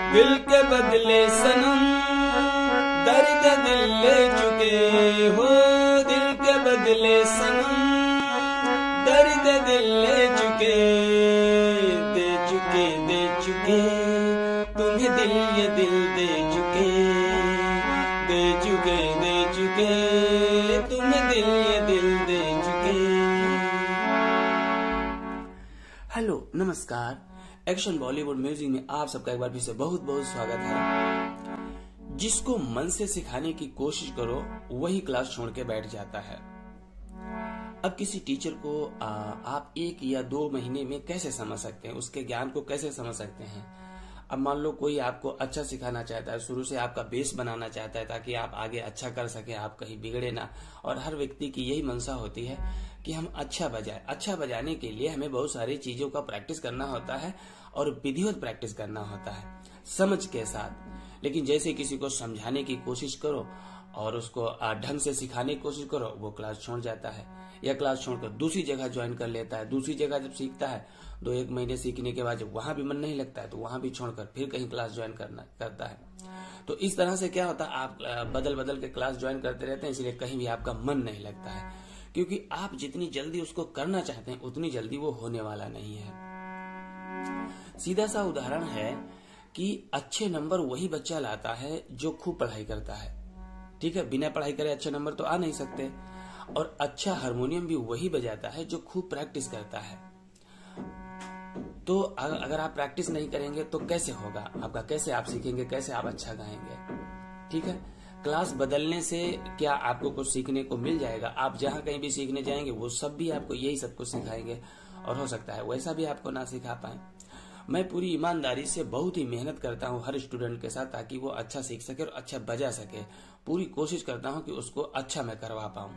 दिल के बदले सनम दर्द दिल ले चुके हो, दिल के बदले सनम दर्द दिल ले चुके, दे चुके दे चुके तुम्हें दिल, ये दिल दे चुके, दे चुके दे चुके तुम्हें दिल, ये दिल दे चुके। हेलो नमस्कार, एक्शन बॉलीवुड म्यूजिक में आप सबका एक बार फिर से बहुत बहुत स्वागत है। जिसको मन से सिखाने की कोशिश करो वही क्लास छोड़ के बैठ जाता है। अब किसी टीचर को आप 1 या 2 महीने में कैसे समझ सकते हैं, उसके ज्ञान को कैसे समझ सकते हैं। अब मान लो कोई आपको अच्छा सिखाना चाहता है, शुरू से आपका बेस बनाना चाहता है ताकि आप आगे अच्छा कर सके, आप कहीं बिगड़े ना। और हर व्यक्ति की यही मंशा होती है कि हम अच्छा बजाए। अच्छा बजाने के लिए हमें बहुत सारी चीजों का प्रैक्टिस करना होता है और विधिवत प्रैक्टिस करना होता है, समझ के साथ। लेकिन जैसे किसी को समझाने की कोशिश करो और उसको ढंग से सिखाने की कोशिश करो, वो क्लास छोड़ जाता है या क्लास छोड़कर दूसरी जगह ज्वाइन कर लेता है। दूसरी जगह जब सीखता है 2-1 महीने सीखने के बाद जब वहां भी मन नहीं लगता है तो वहां भी छोड़कर फिर कहीं क्लास ज्वाइन करता है। तो इस तरह से क्या होता है, आप बदल बदल के क्लास ज्वाइन करते रहते हैं, इसलिए कहीं भी आपका मन नहीं लगता है। क्योंकि आप जितनी जल्दी उसको करना चाहते हैं उतनी जल्दी वो होने वाला नहीं है। सीधा सा उदाहरण है कि अच्छे नंबर वही बच्चा लाता है जो खूब पढ़ाई करता है। ठीक है, बिना पढ़ाई करे अच्छे नंबर तो आ नहीं सकते। और अच्छा हारमोनियम भी वही बजाता है जो खूब प्रैक्टिस करता है। तो अगर आप प्रैक्टिस नहीं करेंगे तो कैसे होगा आपका, कैसे आप सीखेंगे, कैसे आप अच्छा गाएंगे। ठीक है, क्लास बदलने से क्या आपको कुछ सीखने को मिल जाएगा? आप जहां कहीं भी सीखने जाएंगे वो सब भी आपको यही सब कुछ सिखाएंगे और हो सकता है वैसा भी आपको ना सिखा पाए। मैं पूरी ईमानदारी से बहुत ही मेहनत करता हूँ हर स्टूडेंट के साथ ताकि वो अच्छा सीख सके और अच्छा बजा सके। पूरी कोशिश करता हूँ कि उसको अच्छा मैं करवा पाऊँ।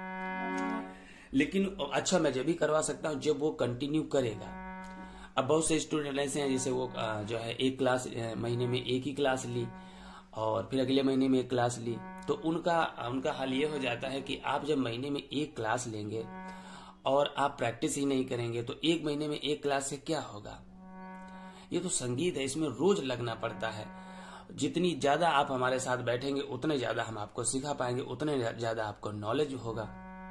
लेकिन अच्छा मैं जब भी करवा सकता हूँ जब वो कंटिन्यू करेगा। अब बहुत से स्टूडेंट ऐसे हैं जिसे वो जो है एक क्लास महीने में एक ही क्लास ली और फिर अगले महीने में एक क्लास ली, तो उनका हाल ये हो जाता है कि आप जब महीने में एक क्लास लेंगे और आप प्रैक्टिस ही नहीं करेंगे तो 1 महीने में एक क्लास से क्या होगा। ये तो संगीत है, इसमें रोज लगना पड़ता है। जितनी ज्यादा आप हमारे साथ बैठेंगे उतने ज्यादा हम आपको सिखा पाएंगे, उतने ज्यादा आपको नॉलेज होगा।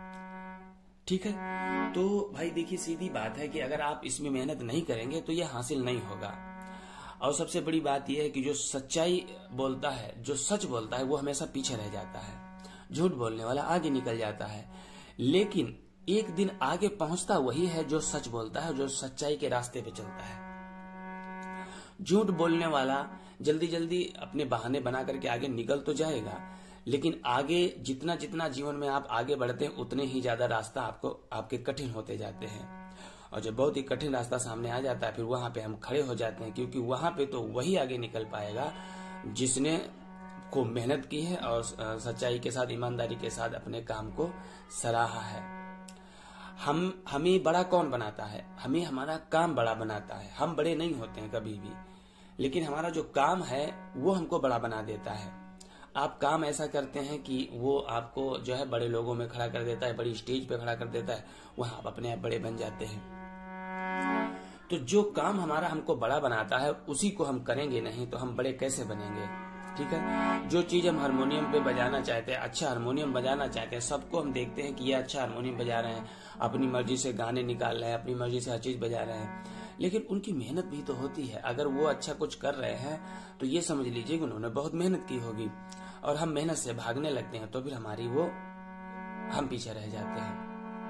ठीक है, तो भाई देखिए सीधी बात है कि अगर आप इसमें मेहनत नहीं करेंगे तो ये हासिल नहीं होगा। और सबसे बड़ी बात यह है कि जो सच्चाई बोलता है, जो सच बोलता है, वो हमेशा पीछे रह जाता है। झूठ बोलने वाला आगे निकल जाता है। लेकिन एक दिन आगे पहुंचता वही है जो सच बोलता है, जो सच्चाई के रास्ते पे चलता है। झूठ बोलने वाला जल्दी जल्दी अपने बहाने बना करके आगे निकल तो जाएगा, लेकिन आगे जितना जितना जीवन में आप आगे बढ़ते हैं उतने ही ज्यादा रास्ता आपके कठिन होते जाते हैं। और जब बहुत ही कठिन रास्ता सामने आ जाता है फिर वहां पे हम खड़े हो जाते हैं, क्योंकि वहां पे तो वही आगे निकल पाएगा जिसने को मेहनत की है और सच्चाई के साथ, ईमानदारी के साथ अपने काम को सराहा है। हमें बड़ा कौन बनाता है? हमें हमारा काम बड़ा बनाता है। हम बड़े नहीं होते हैं कभी भी, लेकिन हमारा जो काम है वो हमको बड़ा बना देता है। आप काम ऐसा करते हैं कि वो आपको जो है बड़े लोगों में खड़ा कर देता है, बड़ी स्टेज पे खड़ा कर देता है, वहां आप अपने आप बड़े बन जाते हैं। तो जो काम हमारा हमको बड़ा बनाता है उसी को हम करेंगे नहीं तो हम बड़े कैसे बनेंगे। ठीक है, जो चीज हम हारमोनियम पे बजाना चाहते हैं, अच्छा हारमोनियम बजाना चाहते हैं, सबको हम देखते हैं कि ये अच्छा हारमोनियम बजा रहे हैं, अपनी मर्जी से गाने निकाल रहे हैं, अपनी मर्जी से हर चीज बजा रहे हैं, लेकिन उनकी मेहनत भी तो होती है। अगर वो अच्छा कुछ कर रहे हैं तो ये समझ लीजिए कि उन्होंने बहुत मेहनत की होगी। और हम मेहनत से भागने लगते हैं तो फिर हम पीछे रह जाते हैं।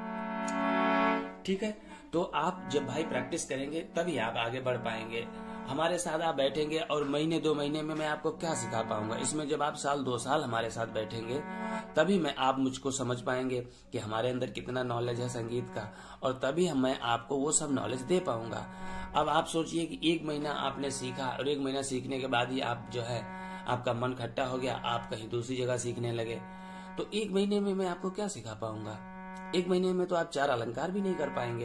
ठीक है, तो आप जब भाई प्रैक्टिस करेंगे तभी आप आगे बढ़ पाएंगे। हमारे साथ आप बैठेंगे और महीने 2 महीने में मैं आपको क्या सिखा पाऊंगा। इसमें जब आप 1-2 साल हमारे साथ बैठेंगे तभी आप मुझको समझ पाएंगे कि हमारे अंदर कितना नॉलेज है संगीत का, और तभी मैं आपको वो सब नॉलेज दे पाऊंगा। अब आप सोचिए कि 1 महीना आपने सीखा और 1 महीना सीखने के बाद ही आप जो है आपका मन खट्टा हो गया, आप कहीं दूसरी जगह सीखने लगे, तो 1 महीने में मैं आपको क्या सिखा पाऊंगा। 1 महीने में तो आप 4 अलंकार भी नहीं कर पाएंगे।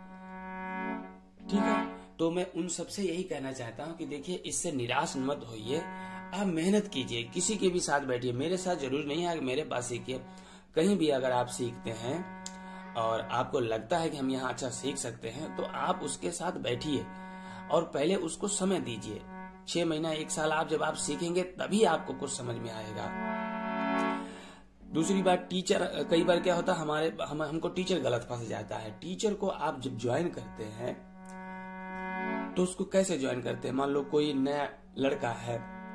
ठीक है, तो मैं उन सबसे यही कहना चाहता हूँ कि देखिए इससे निराश मत होइए, आप मेहनत कीजिए, किसी के भी साथ बैठिए। मेरे साथ जरूर नहीं है मेरे पास सीखिए, कहीं भी अगर आप सीखते हैं और आपको लगता है कि हम यहाँ अच्छा सीख सकते हैं तो आप उसके साथ बैठिए और पहले उसको समय दीजिए। 6 महीना 1 साल जब आप सीखेंगे तभी आपको कुछ समझ में आएगा। दूसरी बात, टीचर, कई बार क्या होता है हमको टीचर गलत फंस जाता है। टीचर को आप जब ज्वाइन करते हैं तो उसको कैसे ज्वाइन करते हैं? मान लो कोई नया लड़का है,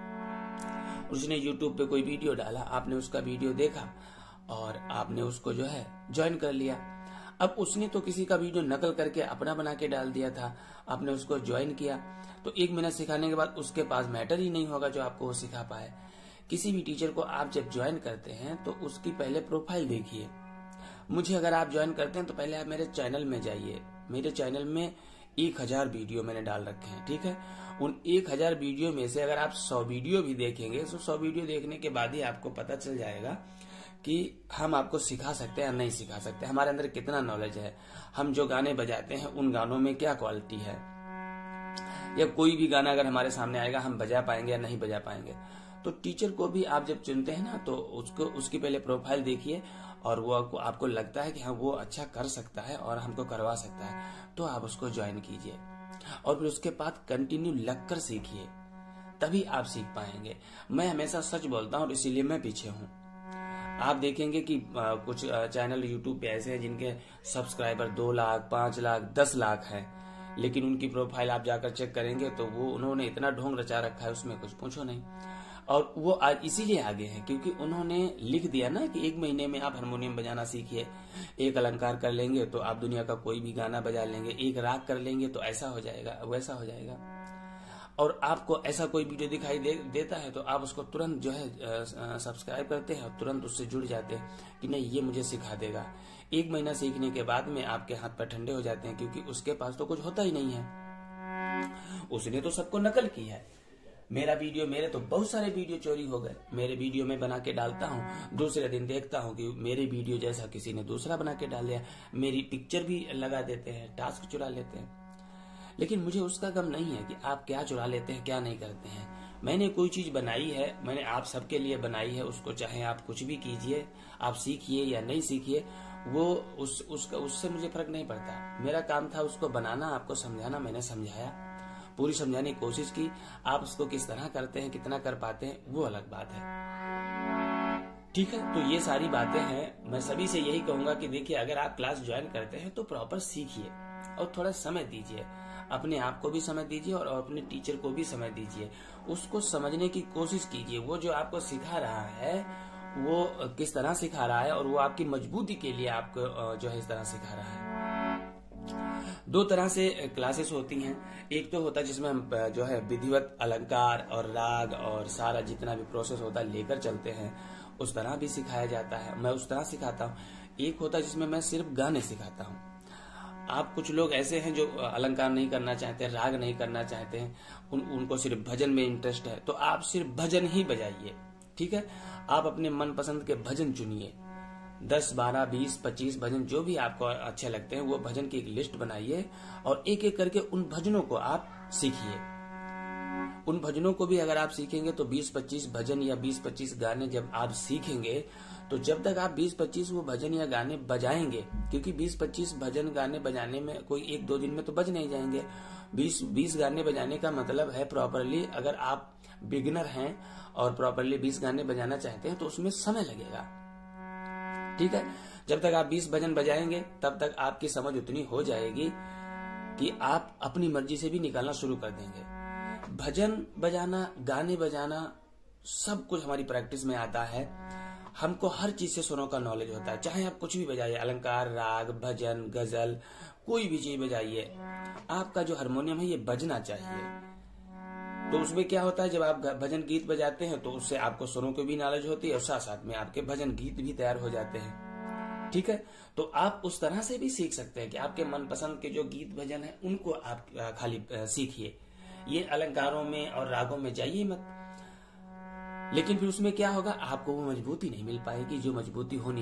उसने यूट्यूब पे कोई वीडियो डाला, आपने उसका वीडियो देखा और आपने उसको जो है ज्वाइन कर लिया। अब उसने तो किसी का वीडियो नकल करके अपना बना के डाल दिया था, आपने उसको ज्वाइन किया, तो 1 महीना सिखाने के बाद उसके पास मैटर ही नहीं होगा जो आपको वो सिखा पाए। किसी भी टीचर को आप जब ज्वाइन करते हैं तो उसकी पहले प्रोफाइल देखिए। मुझे अगर आप ज्वाइन करते हैं तो पहले आप मेरे चैनल में जाइए। मेरे चैनल में 1000 वीडियो मैंने डाल रखे हैं, ठीक है। उन 1000 वीडियो में से अगर आप 100 वीडियो भी देखेंगे तो 100 वीडियो देखने के बाद ही आपको पता चल जाएगा कि हम आपको सिखा सकते हैं या नहीं सिखा सकते, हमारे अंदर कितना नॉलेज है, हम जो गाने बजाते हैं उन गानों में क्या क्वालिटी है, या कोई भी गाना अगर हमारे सामने आएगा हम बजा पाएंगे या नहीं बजा पाएंगे। तो टीचर को भी आप जब चुनते हैं ना तो उसकी पहले प्रोफाइल देखिए, और वो आपको लगता है कि हाँ वो अच्छा कर सकता है और हमको करवा सकता है तो आप उसको ज्वाइन कीजिए, और फिर उसके बाद कंटिन्यू लगकर सीखिए, तभी आप सीख पाएंगे। मैं हमेशा सच बोलता हूँ, इसीलिए मैं पीछे हूँ। आप देखेंगे कि कुछ चैनल यूट्यूब पे ऐसे हैं जिनके सब्सक्राइबर 2 लाख, 5 लाख, 10 लाख हैं, लेकिन उनकी प्रोफाइल आप जाकर चेक करेंगे तो वो उन्होंने इतना ढोंग रचा रखा है, उसमें कुछ पूछो नहीं। और वो आज इसीलिए आगे हैं क्योंकि उन्होंने लिख दिया ना कि 1 महीने में आप हारमोनियम बजाना सीखिए, 1 अलंकार कर लेंगे तो आप दुनिया का कोई भी गाना बजा लेंगे, 1 राग कर लेंगे तो ऐसा हो जाएगा, वैसा हो जाएगा। और आपको ऐसा कोई वीडियो दिखाई देता है तो आप उसको तुरंत जो है सब्सक्राइब करते हैं और तुरंत उससे जुड़ जाते हैं कि नहीं ये मुझे सिखा देगा। 1 महीना सीखने के बाद में आपके हाथ पैर ठंडे हो जाते हैं, क्योंकि उसके पास तो कुछ होता ही नहीं है, उसने तो सबको नकल की है। मेरे तो बहुत सारे वीडियो चोरी हो गए। मेरे वीडियो में बना के डालता हूँ, दूसरे दिन देखता हूँ कि मेरे वीडियो जैसा किसी ने दूसरा बना के डाल दिया, मेरी पिक्चर भी लगा देते हैं, टास्क चुरा लेते हैं। लेकिन मुझे उसका गम नहीं है कि आप क्या चुरा लेते हैं, क्या नहीं करते हैं। मैंने कोई चीज बनाई है, मैंने आप सबके लिए बनाई है, उसको चाहे आप कुछ भी कीजिए, आप सीखिए या नहीं सीखिए, वो उससे मुझे फर्क नहीं पड़ता। मेरा काम था उसको बनाना, आपको समझाना, मैंने समझाया, पूरी समझाने की कोशिश की। आप उसको किस तरह करते हैं, कितना कर पाते हैं, वो अलग बात है, ठीक है। तो ये सारी बातें हैं। मैं सभी से यही कहूंगा कि देखिए, अगर आप क्लास ज्वाइन करते हैं तो प्रॉपर सीखिए और थोड़ा समय दीजिए, अपने आप को भी समय दीजिए और अपने टीचर को भी समय दीजिए। उसको समझने की कोशिश कीजिए, वो जो आपको सिखा रहा है वो किस तरह सिखा रहा है और वो आपकी मजबूती के लिए आपको जो है इस तरह सिखा रहा है। 2 तरह से क्लासेस होती हैं। एक तो होता है जिसमें हम जो है विधिवत अलंकार और राग और सारा जितना भी प्रोसेस होता है लेकर चलते हैं, उस तरह भी सिखाया जाता है, मैं उस तरह सिखाता हूँ। एक होता है जिसमें मैं सिर्फ गाने सिखाता हूँ। आप कुछ लोग ऐसे हैं जो अलंकार नहीं करना चाहते, राग नहीं करना चाहते हैं, उनको सिर्फ भजन में इंटरेस्ट है, तो आप सिर्फ भजन ही बजाइए, ठीक है। आप अपने मनपसंद के भजन चुनिए, 10, 12, 20, 25 भजन जो भी आपको अच्छे लगते हैं, वो भजन की एक लिस्ट बनाइए और एक एक करके उन भजनों को आप सीखिए। उन भजनों को भी अगर आप सीखेंगे तो 20-25 भजन या 20-25 गाने जब आप सीखेंगे तो जब तक आप 20-25 वो भजन या गाने बजाएंगे, क्योंकि 20-25 भजन गाने बजाने में कोई 1-2 दिन में तो बज नहीं जाएंगे। 20 गाने बजाने का मतलब है प्रॉपरली, अगर आप बिगिनर हैं और प्रॉपरली 20 गाने बजाना चाहते हैं तो उसमें समय लगेगा, ठीक है। जब तक आप 20 भजन बजाएंगे तब तक आपकी समझ उतनी हो जाएगी कि आप अपनी मर्जी से भी निकालना शुरू कर देंगे। भजन बजाना, गाने बजाना, सब कुछ हमारी प्रैक्टिस में आता है। हमको हर चीज से सुरों का नॉलेज होता है, चाहे आप कुछ भी बजाइए, अलंकार, राग, भजन, गजल, कोई भी चीज बजाइए, आपका जो हारमोनियम है ये बजना चाहिए। तो उसमें क्या होता है, जब आप भजन गीत बजाते हैं तो उससे आपको सुरों की भी नॉलेज होती है और साथ साथ में आपके भजन गीत भी तैयार हो जाते हैं, ठीक है। तो आप उस तरह से भी सीख सकते हैं कि आपके मनपसंद के जो गीत भजन है उनको आप खाली सीखिए, ये अलंकारों में और रागों में जाइए मत। लेकिन फिर उसमें क्या होगा, आपको वो मजबूती नहीं मिल पाएगी जो मजबूती होनी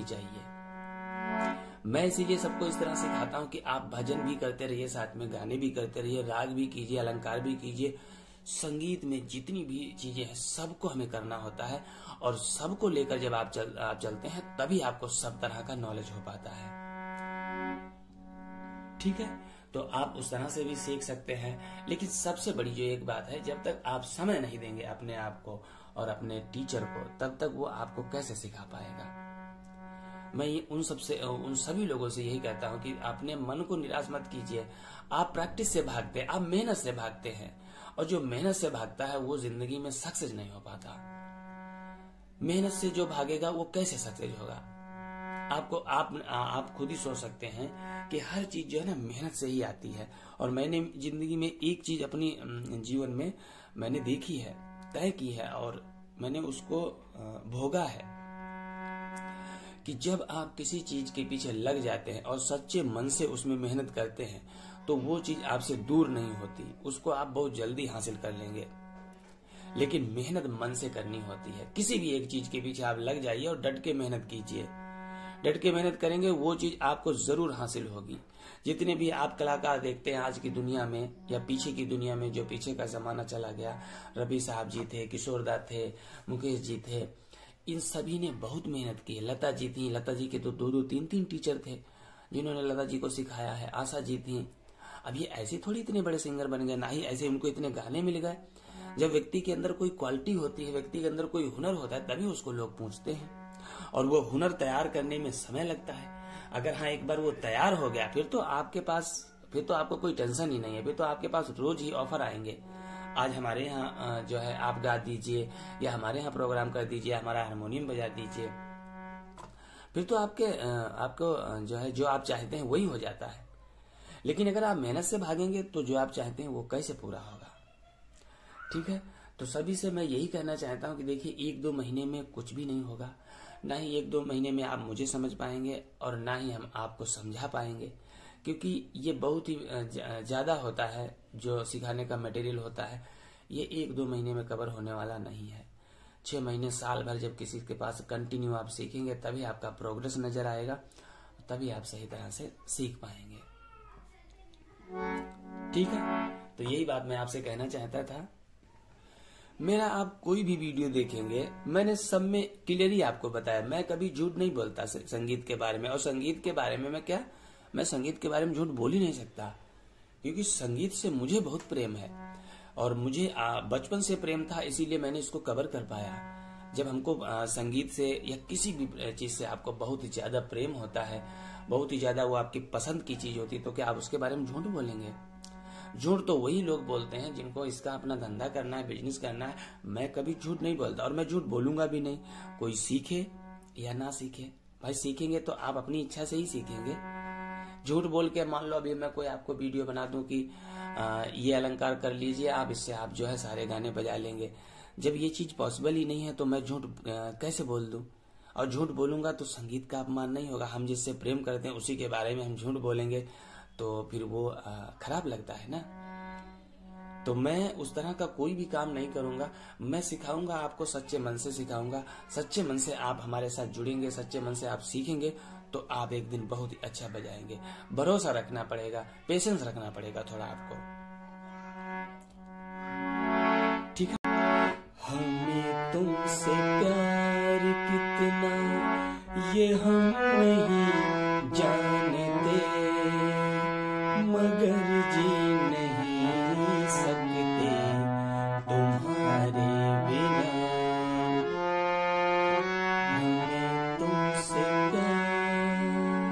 चाहिए। मैं इसीलिए सबको इस तरह सिखाता हूं कि आप भजन भी करते रहिए, साथ में गाने भी करते रहिए, राग भी कीजिए, अलंकार भी कीजिए। संगीत में जितनी भी चीजें हैं सबको हमें करना होता है, और सबको लेकर जब आप चलते हैं तभी आपको सब तरह का नॉलेज हो पाता है, ठीक है। तो आप उस तरह से भी सीख सकते हैं। लेकिन सबसे बड़ी जो एक बात है, जब तक आप समय नहीं देंगे अपने आप को और अपने टीचर को, तब तक वो आपको कैसे सिखा पाएगा। मैं उन सभी लोगों से यही कहता हूं कि अपने मन को निराश मत कीजिए। आप प्रैक्टिस से भागते हैं, आप मेहनत से भागते हैं, और जो मेहनत से भागता है वो जिंदगी में सक्सेस नहीं हो पाता। मेहनत से जो भागेगा वो कैसे सक्सेस होगा। आप खुद ही सोच सकते हैं कि हर चीज जो है ना मेहनत से ही आती है। और मैंने जिंदगी में एक चीज अपनी जीवन में मैंने देखी है, तय की है, और मैंने उसको भोगा है कि जब आप किसी चीज के पीछे लग जाते हैं और सच्चे मन से उसमें मेहनत करते हैं तो वो चीज आपसे दूर नहीं होती, उसको आप बहुत जल्दी हासिल कर लेंगे। लेकिन मेहनत मन से करनी होती है। किसी भी एक चीज के पीछे आप लग जाइए और डट के मेहनत कीजिए। डट के मेहनत करेंगे, वो चीज आपको जरूर हासिल होगी। जितने भी आप कलाकार देखते हैं आज की दुनिया में या पीछे की दुनिया में, जो पीछे का जमाना चला गया, रवि साहब जी थे, किशोर दा थे, मुकेश जी थे, इन सभी ने बहुत मेहनत की है। लता जी थी, लता जी के तो 2-2, 3-3 टीचर थे जिन्होंने लता जी को सिखाया है। आशा जी थी। अब ये ऐसे थोड़ी इतने बड़े सिंगर बन गए, ना ही ऐसे उनको इतने गाने मिल गए। जब व्यक्ति के अंदर कोई क्वालिटी होती है, व्यक्ति के अंदर कोई हुनर होता है, तभी उसको लोग पूछते हैं। और वो हुनर तैयार करने में समय लगता है। अगर हाँ एक बार वो तैयार हो गया, फिर तो आपको कोई टेंशन ही नहीं है। फिर तो आपके पास रोज ही ऑफर आएंगे। आज हमारे यहाँ जो है आप गा दीजिए, या हमारे यहाँ प्रोग्राम कर दीजिए, हमारा हारमोनियम बजा दीजिए, फिर तो आपको जो है जो आप चाहते हैं वही हो जाता है। लेकिन अगर आप मेहनत से भागेंगे तो जो आप चाहते हैं वो कैसे पूरा होगा। ठीक है, तो सभी से मैं यही कहना चाहता हूं कि देखिए 1-2 महीने में कुछ भी नहीं होगा। ना ही 1-2 महीने में आप मुझे समझ पाएंगे और ना ही हम आपको समझा पाएंगे, क्योंकि ये बहुत ही ज्यादा होता है। जो सिखाने का मटेरियल होता है ये 1-2 महीने में कवर होने वाला नहीं है। 6 महीने, साल भर जब किसी के पास कंटिन्यू आप सीखेंगे, तभी आपका प्रोग्रेस नजर आएगा, तभी आप सही तरह से सीख पाएंगे। ठीक है, तो यही बात मैं आपसे कहना चाहता था। मेरा आप कोई भी वीडियो देखेंगे, मैंने सब में क्लियरली आपको बताया। मैं कभी झूठ नहीं बोलता संगीत के बारे में। और संगीत के बारे में मैं संगीत के बारे में झूठ बोल ही नहीं सकता, क्योंकि संगीत से मुझे बहुत प्रेम है और मुझे बचपन से प्रेम था, इसीलिए मैंने इसको कवर कर पाया। जब हमको संगीत से या किसी भी चीज से आपको बहुत ही ज्यादा प्रेम होता है, बहुत ही ज्यादा वो आपकी पसंद की चीज होती है, तो क्या आप उसके बारे में झूठ बोलेंगे। झूठ तो वही लोग बोलते हैं जिनको इसका अपना धंधा करना है, बिजनेस करना है। मैं कभी झूठ नहीं बोलता और मैं झूठ बोलूंगा भी नहीं। कोई सीखे या ना सीखे, भाई सीखेंगे तो आप अपनी इच्छा से ही सीखेंगे। झूठ बोल के मान लो अभी मैं कोई आपको वीडियो बना दूं कि ये अलंकार कर लीजिए आप, इससे आप जो है सारे गाने बजा लेंगे। जब ये चीज पॉसिबल ही नहीं है तो मैं झूठ कैसे बोल दूं। और झूठ बोलूंगा तो संगीत का अपमान नहीं होगा। हम जिससे प्रेम करते हैं उसी के बारे में हम झूठ बोलेंगे तो फिर वो खराब लगता है ना। तो मैं उस तरह का कोई भी काम नहीं करूंगा। मैं सिखाऊंगा आपको, सच्चे मन से सिखाऊंगा। सच्चे मन से आप हमारे साथ जुड़ेंगे, सच्चे मन से आप सीखेंगे तो आप एक दिन बहुत ही अच्छा बजाएंगे। भरोसा रखना पड़ेगा, पेशेंस रखना पड़ेगा थोड़ा आपको। ठीक है। हमें तुमसे प्यार कितना ये हम नहीं जानते, मगर जी नहीं सकते तुम्हारे बिना। हमें तुमसे प्यार।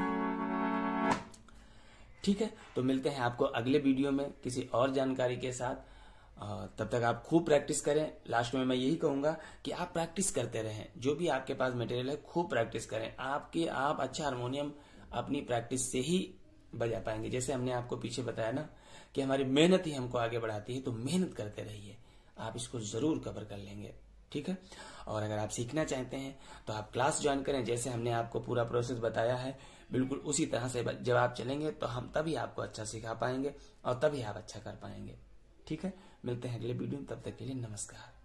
ठीक है, तो मिलते हैं आपको अगले वीडियो में किसी और जानकारी के साथ। तब तक आप खूब प्रैक्टिस करें। लास्ट में मैं यही कहूंगा कि आप प्रैक्टिस करते रहें। जो भी आपके पास मटेरियल है खूब प्रैक्टिस करें। आप अच्छा हारमोनियम अपनी प्रैक्टिस से ही बजा पाएंगे। जैसे हमने आपको पीछे बताया ना कि हमारी मेहनत ही हमको आगे बढ़ाती है, तो मेहनत करते रहिए, आप इसको जरूर कवर कर लेंगे। ठीक है, और अगर आप सीखना चाहते हैं तो आप क्लास ज्वाइन करें। जैसे हमने आपको पूरा प्रोसेस बताया है, बिल्कुल उसी तरह से जब आप चलेंगे तो हम तभी आपको अच्छा सिखा पाएंगे और तभी आप अच्छा कर पाएंगे। ठीक है, मिलते हैं अगले वीडियो में। तब तक के लिए नमस्कार।